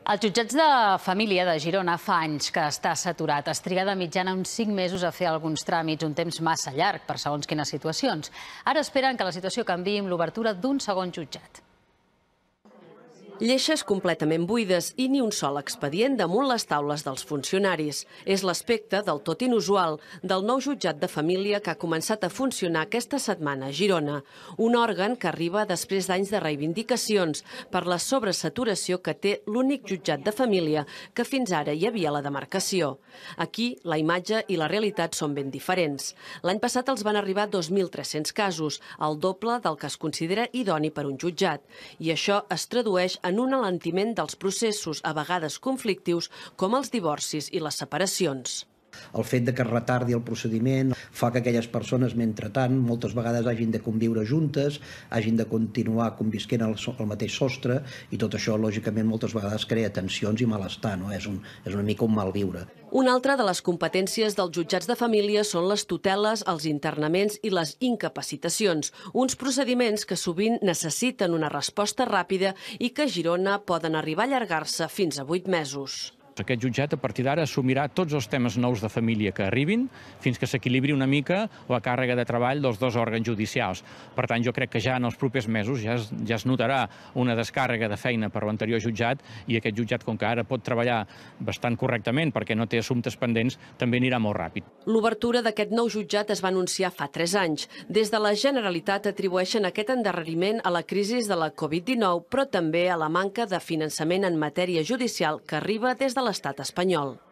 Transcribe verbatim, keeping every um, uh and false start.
Els jutjats de família de Girona fa anys que està saturat. Es triga de mitjana uns cinc mesos a fer alguns tràmits, un temps massa llarg per segons quines situacions. Ara esperen que la situació canviï amb l'obertura d'un segon jutjat. Lleixes completament buides i ni un sol expedient damunt les taules dels funcionaris. És l'aspecte del tot inusual del nou jutjat de família que ha començat a funcionar aquesta setmana a Girona. Un òrgan que arriba després d'anys de reivindicacions per la sobresaturació que té l'únic jutjat de família que fins ara hi havia a la demarcació. Aquí la imatge i la realitat són ben diferents. L'any passat els van arribar dos mil tres-cents casos, el doble del que es considera idoni per un jutjat. I això es tradueix en un alentiment dels processos, a vegades conflictius, com els divorcis i les separacions. El fet de que es retardi el procediment fa que aquelles persones, mentrestant, moltes vegades hagin de conviure juntes, hagin de continuar convisquent al, al mateix sostre, i tot això, lògicament, moltes vegades crea tensions i malestar, no? És, un, és una mica un malviure. Una altra de les competències dels jutjats de família són les tuteles, els internaments i les incapacitacions, uns procediments que sovint necessiten una resposta ràpida i que a Girona poden arribar a allargar-se fins a vuit mesos. Aquest jutjat, a partir d'ara, assumirà tots els temes nous de família que arribin fins que s'equilibri una mica la càrrega de treball dels dos òrgans judicials. Per tant, jo crec que ja en els propers mesos ja es, ja es notarà una descàrrega de feina per l'anterior jutjat i aquest jutjat, com que ara pot treballar bastant correctament perquè no té assumptes pendents, també anirà molt ràpid. L'obertura d'aquest nou jutjat es va anunciar fa tres anys. Des de la Generalitat atribueixen aquest endarreriment a la crisi de la Covid dinou, però també a la manca de finançament en matèria judicial que arriba des de l'estat espanyol.